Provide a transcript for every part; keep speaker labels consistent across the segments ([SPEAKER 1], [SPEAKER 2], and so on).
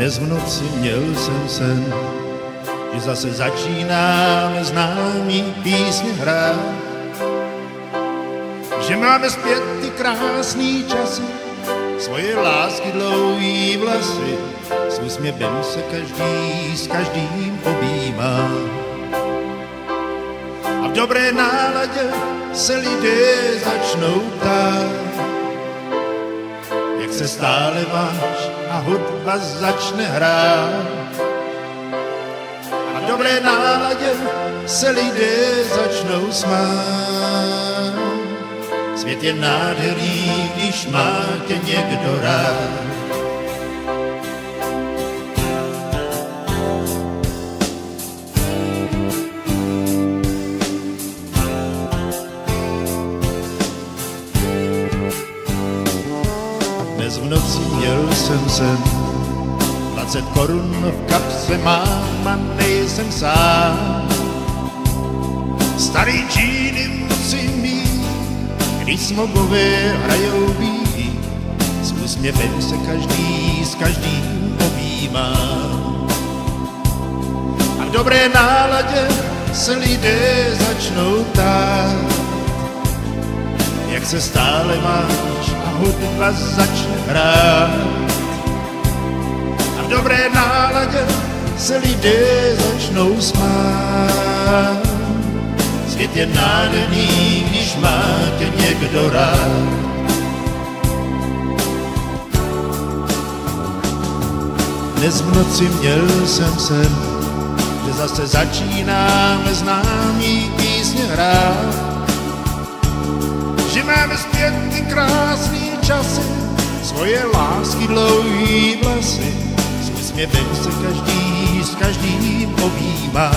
[SPEAKER 1] Dnes v noci měl jsem sen, že zase začínáme známý písně hrát, že máme zpět ty krásný časy, svoje lásky dlouhý vlasy, s úsměvem se každý s každým objímá. A v dobré náladě se lidé začnou ptát, jak se stále máš, a hudba začne hrát. A v dobré náladě se lidé začnou smát. Svět je nádherný, když má tě někdo rád. Dnes v noci měl jsem sen, 20 korun v kapse mám a nejsem sám. Starý džíny musím mít, když smogové hrajou být, s úsměvem se každý s každým objímá. A v dobré náladě se lidé začnou ptát, jak se stále máš, a hudba začne hrát. A v dobré náladě se lidé začnou smát. Svět je nádherný, když má tě někdo rád. Dnes v noci měl jsem sen, že zase začínáme známý písně hrát, že máme zpět ty krásný časy, svoje lásky dlouhý vlasy, s úsměvem se každý s každým objímá.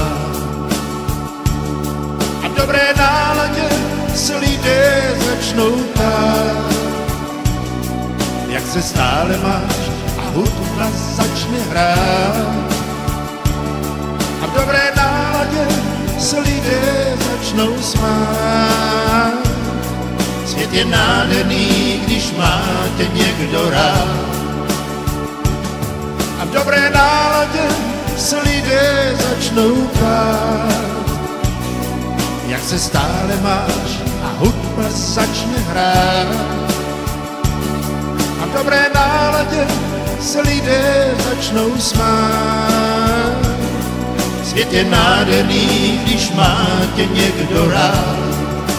[SPEAKER 1] A v dobré náladě se lidé začnou ptát, jak se stále máš, a hudba začne hrát. A v dobré náladě se lidé začnou smát. Svět je nádherný, když má tě někdo rád. A v dobré náladě se lidé začnou ptát, jak se stále máš, a hudba začne hrát. A v dobré náladě se lidé začnou smát. Svět je nádherný, když má tě někdo rád.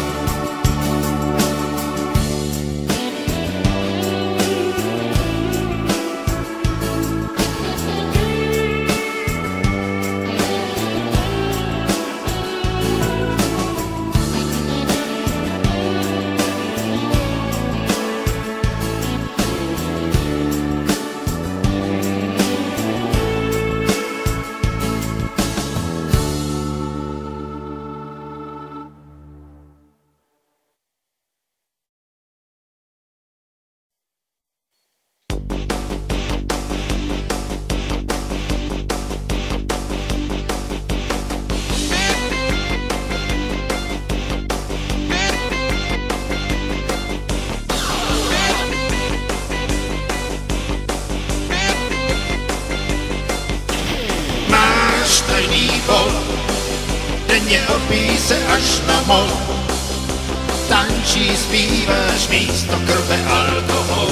[SPEAKER 1] Denně opí se až na mol, tančí, zpíváš místo krve alkohol.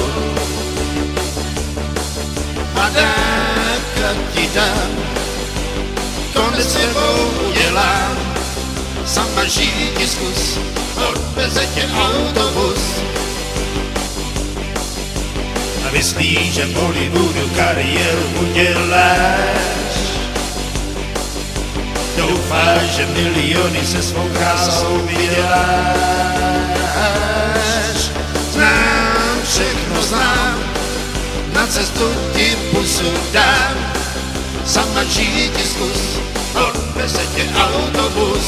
[SPEAKER 1] A dárka ti dám, to ne sebou udělám, sama žít zkus, odveze tě autobus. A myslíš, že v Hollywoodu kariéru uděláš, doufáš, že miliony se svou krásou vyděláš. Znám, všechno znám, na cestu ti pusu dám, sama žít zkus, odveze tě autobus.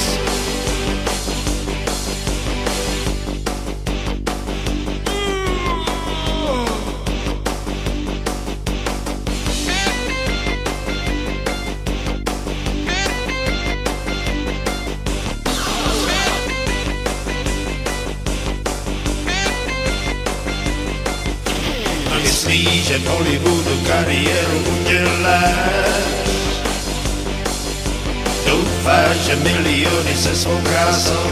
[SPEAKER 1] Myslíš, že v Hollywoodu kariéru uděláš, Doufáš, že miliony se svou krásou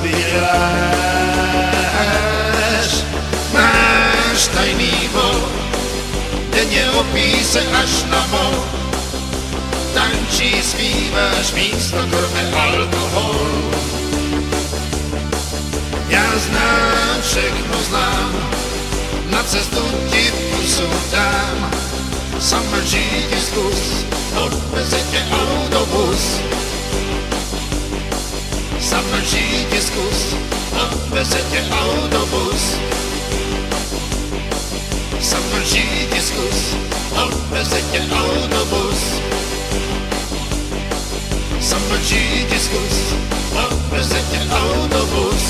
[SPEAKER 1] vyděláš. Máš tajný vol, denně opí se až na mol. Tančí, zpíváš, místo krve alkohol. Já znám, všechno znám, na cestu ti pusu dám. Samlčí ti zkus, odveze tě autobus. Samlčí ti zkus, odveze tě autobus. Samlčí ti zkus, odveze tě autobus. Samlčí ti zkus, odveze tě autobus.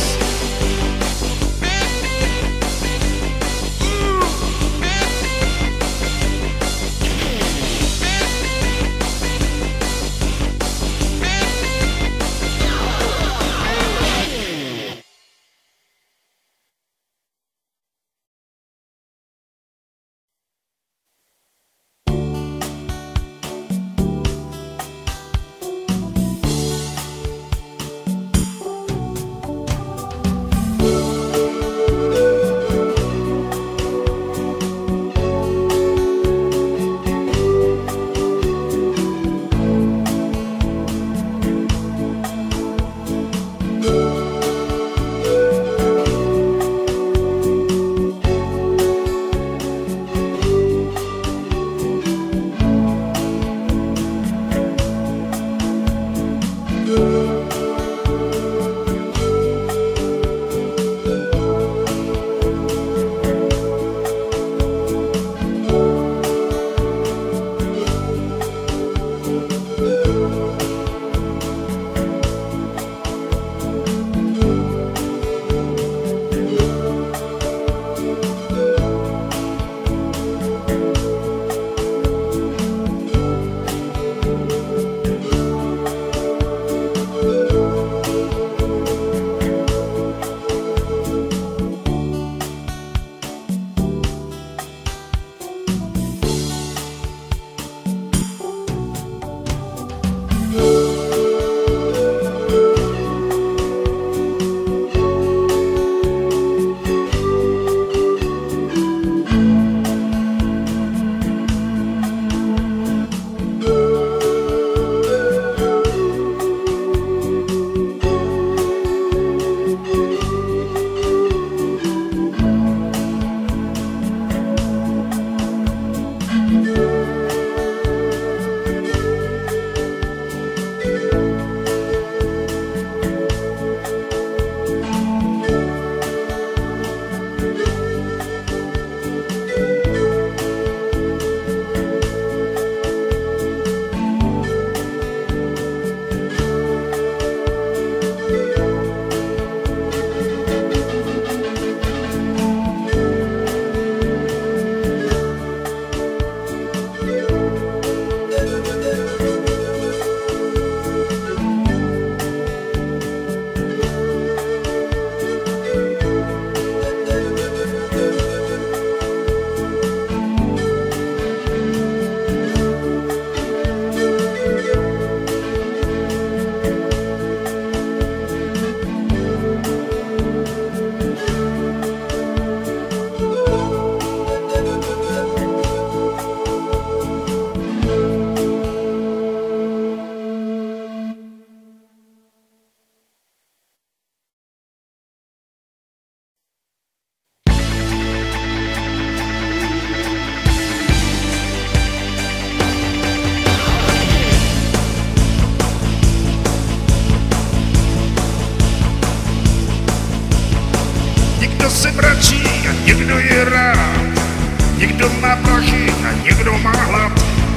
[SPEAKER 2] se mračí a někdo je rád. Někdo má prachy a někdo má hlad.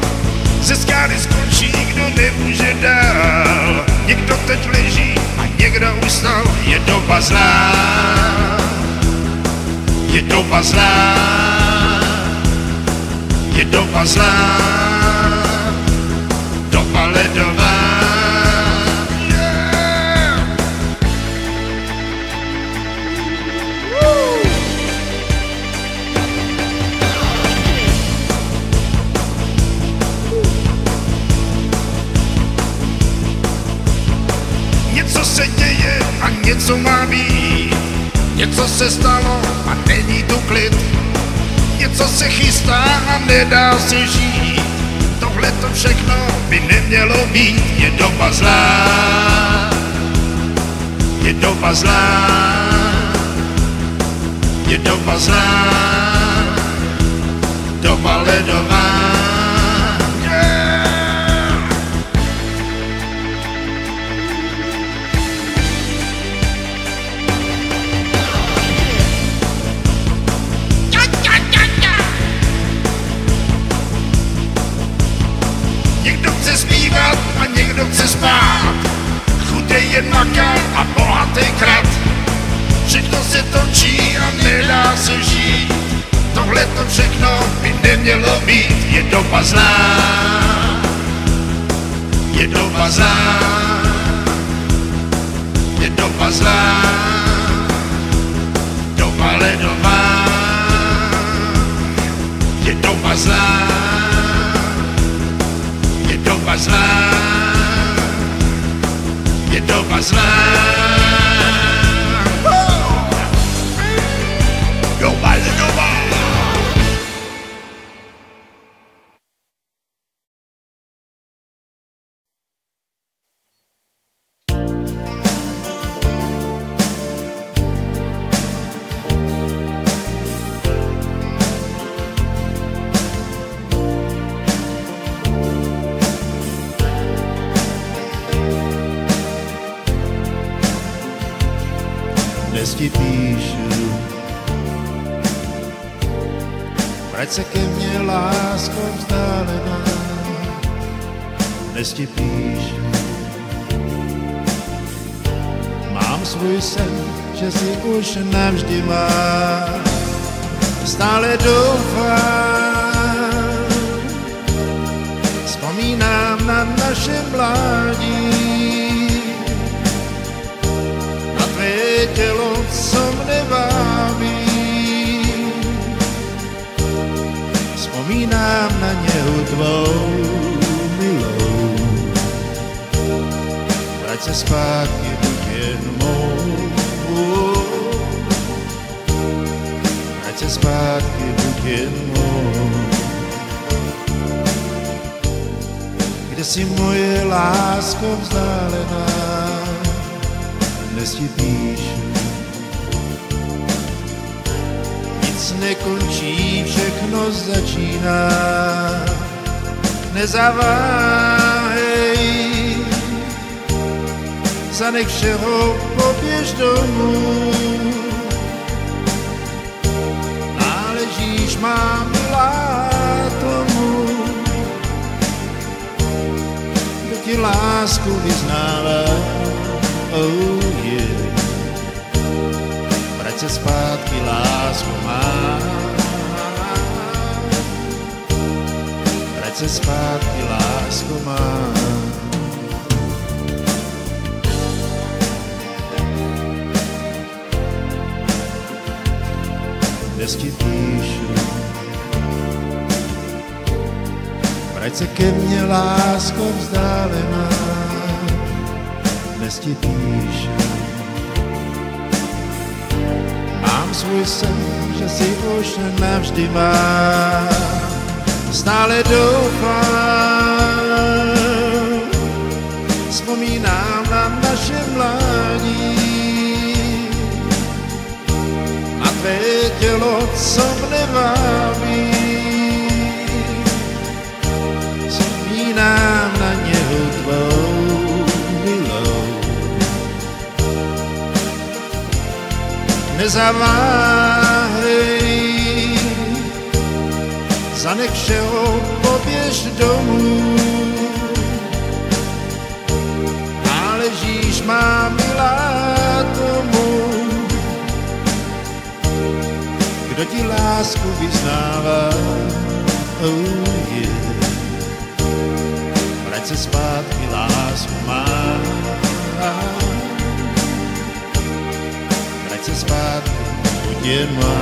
[SPEAKER 2] Ze skály skončí, kdo nemůže dál. Někdo teď leží a někdo ustal. Je doba zlá, je doba zlá, je doba zlá, doba ledová. Něco se stalo a není tu klid. Něco se chystá a nedá se žít. Tohle to všechno by nemělo být. Je doba zlá. Je doba zlá. Je doba zlá. Doba ledová. Někdo chce zpívat a někdo chce spát. Chudej je makat a bohatý krat. Všechno se točí a nedá se žít. Tohle to všechno by nemělo být. Je doba zlá. Je doba zlá. Je doba zlá. Doba ledová. Je doba zlá. Je doba zlá. Je doba zlá. Doba ledová.
[SPEAKER 1] Dnes ti píšu, vrať se ke mně, lásko vzdálená. Dnes ti píšu, mám svůj sen, že si už navždy má. Stále doufám, vzpomínám na naše mládí. Tělo, co mne vábí, vzpomínám na něhu tvou milou. Vrať se zpátky, buď jen mou. Vrať se zpátky, buď jen mou. Kde si moje lásko vzdálená? Dnes ti píšu, nic nekončí, všechno začíná. Nezaváhej, zanech všeho, poběž domů. Náležíš, má milá, tomu, kdo ti lásku vyznává. Oh yeah. Vrať se zpátky, lásko má. Vrať se zpátky, lásko má. Dnes ti píšu, vrať se ke mně, lásko vzdálená. Dnes ti píšu, mám svůj sen, že si už navždy má. Stále doufám, vzpomínám na naše mládí. Na tvé tělo, co mne vábí. Vzpomínám na něho tvou. Nezaváhej, zanech všeho, poběž domů. Náležíš, má milá, tomu, kdo ti lásku vyznává. Oh yeah. Vrať se zpátky, lásku má. Vrať se zpátky, buď jen má.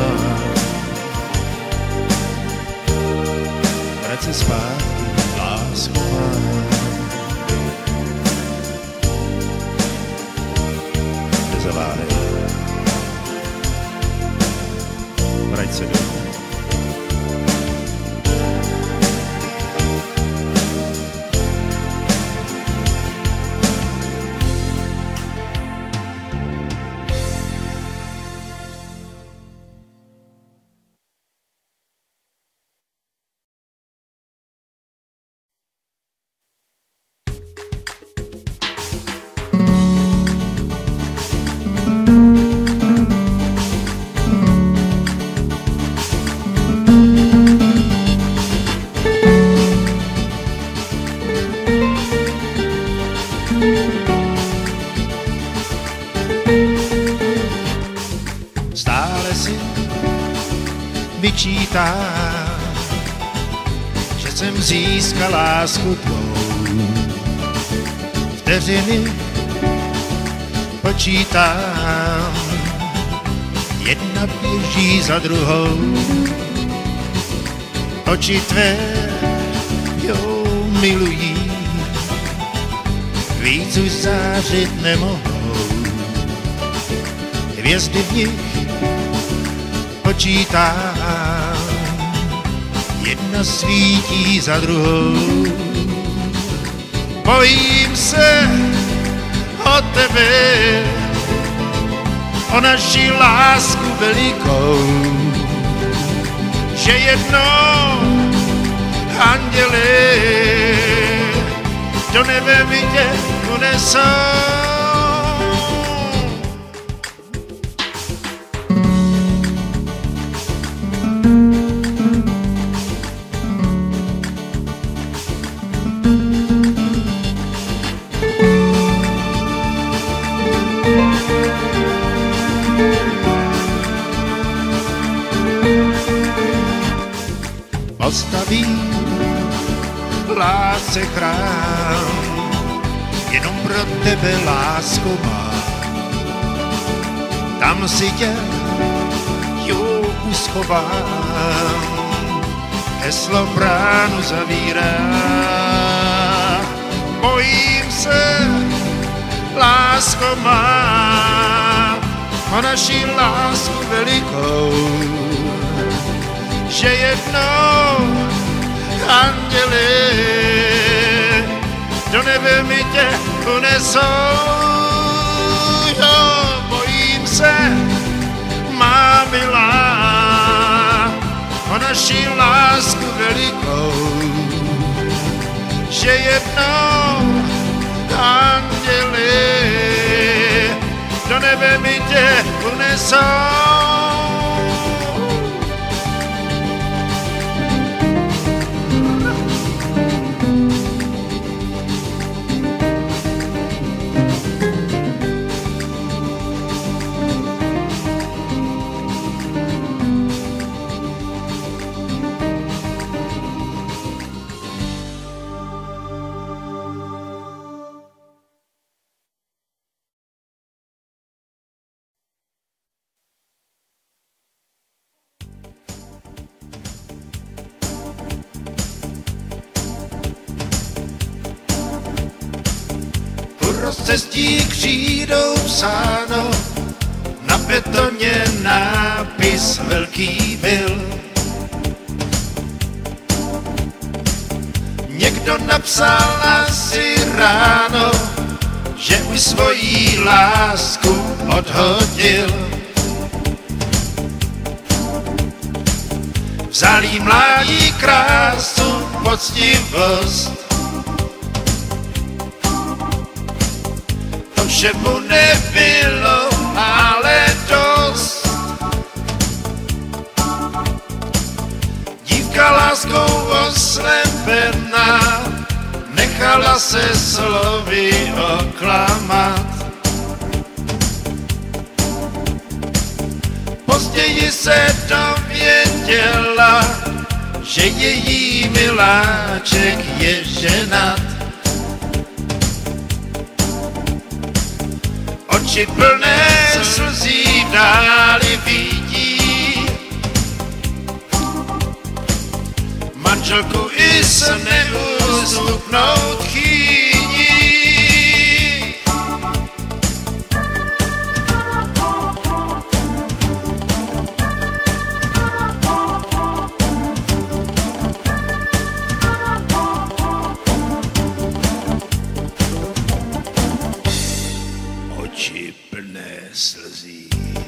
[SPEAKER 1] Vrať se zpátky, lásku má. Nezaváhej. Stále si vyčítám, že jsem získal lásku tvou. Vteřiny počítám, jedna běží za druhou. Oči tvé, jo, milují, víc už zářit nemohou. Hvězdy v nich počítám, jedna svítí za druhou. Bojím se o tebe, o naši lásku velikou, že jednou anděli do nebe mi tě unesou. Postavím lásce chrám, jenom pro tebe, lásko má. Tam si tě, jo, uschovám, heslo bránu zavírá. Bojím se, lásko má, o naši lásku velikou, že jednou anděli do nebe mi tě unesou. Jo, bojím se, má milá, o naši lásku velikou, že jednou anděli do nebe mi tě unesou. Rozcestí křídou psáno, na betoně nápis velký byl. Někdo napsal asi ráno, že už svojí lásku odhodil. Vzal jí mládí krásu, poctivost, že mu nebylo ale dost. Dívka láskou oslepená nechala se slovy oklamat. Později se dověděla, že její miláček je ženat. Oči plné slzí v dáli vidí, manželku i s neústupnou tchýní. Oči plné slzí.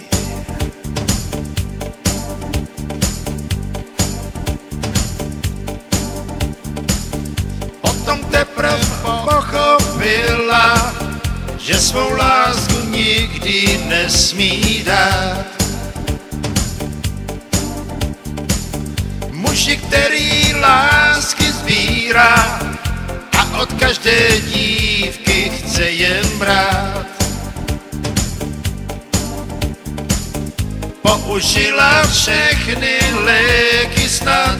[SPEAKER 1] Potom teprv pochopila, že svou lásku nikdy nesmí dát. Muži, který lásky sbírá a od každé dívky chce jen brát. Použila všechny léky snad,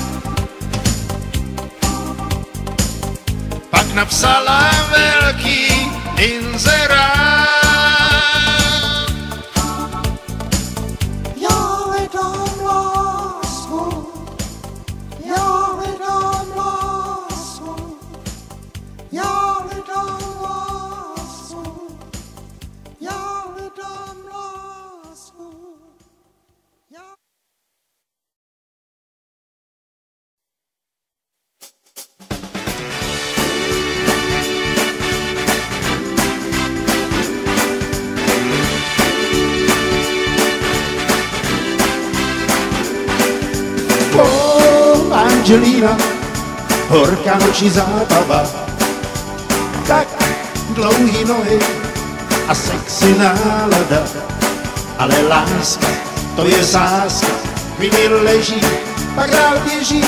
[SPEAKER 1] pak napsala velký inzerát.
[SPEAKER 3] Já hledám lásku, já hledám lásku, já hledám lásku, já hledám lásku.
[SPEAKER 1] Angelina, horká noční zábava, tak dlouhý nohy a sexy nálada, ale láska, to je sáska, chvíli leží, pak dál běží.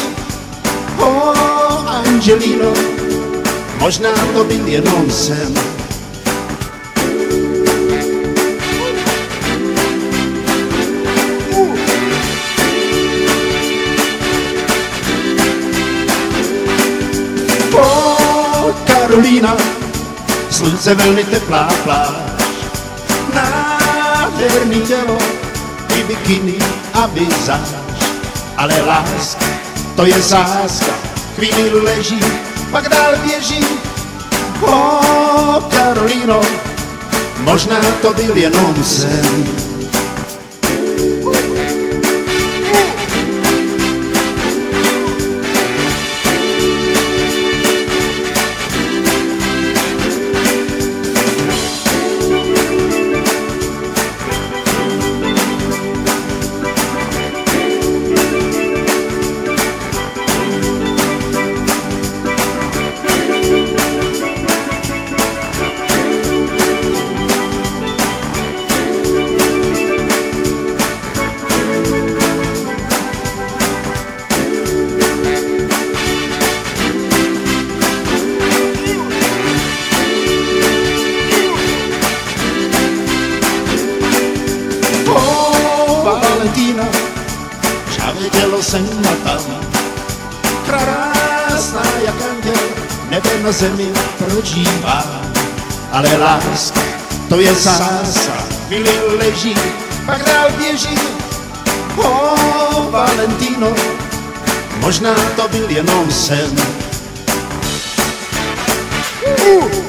[SPEAKER 1] Angelino, možná to byl jenom sen. Karolína, slunce velmi teplá pláž, nádherný tělo, i bikiny a vizáž, ale láska, to je sáska, chvíli leží, pak dál běží. Karolíno, možná to byl jenom sen. Valentína, žhavé tělo sem a tam, krásná jak anděl, nebe na zemi prožívá, ale láska, to je sása, chvíli leží, pak dál běží. Valentino, možná to byl jenom sen.